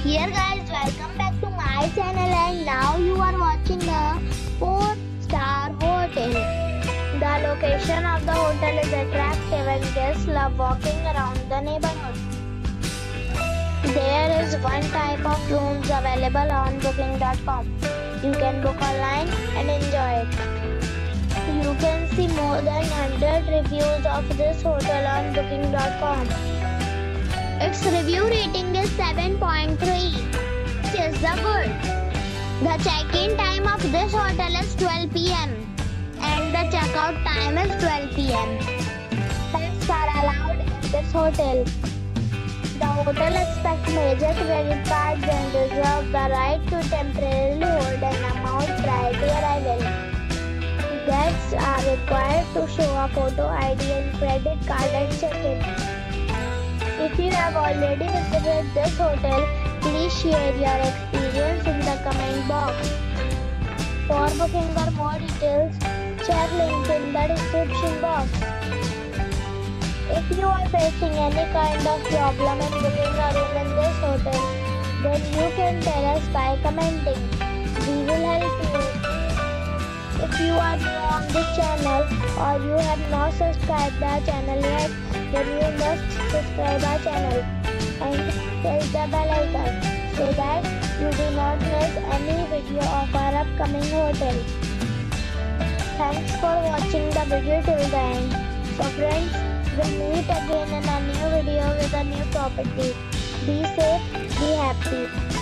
Here guys, welcome back to my channel and now you are watching a 4-star hotel. The location of the hotel is attractive and guests love walking around the neighborhood. There is one type of rooms available on booking.com. You can book online and enjoy it. You can see more than 100 reviews of this hotel on booking.com. Its review rating is 7.3, which is the good. The check-in time of this hotel is 12 p.m. and the check-out time is 12 p.m. Pets are allowed in this hotel. The hotel expects major credit cards and reserves the right to temporarily hold an amount prior to arrival. Guests are required to show a photo ID and credit card at check-in. If you have already visited this hotel, please share your experience in the comment box. For booking or more details, check link in the description box. If you are facing any kind of problem in booking a room in this hotel, then you can tell us by commenting. We will help you. If you are new on this channel or you have not subscribed our channel yet, then you must subscribe our channel and press the bell icon so that you do not miss any video of our upcoming hotel. Thanks for watching the video till the end. So friends, we'll meet again in a new video with a new property. Be safe, be happy.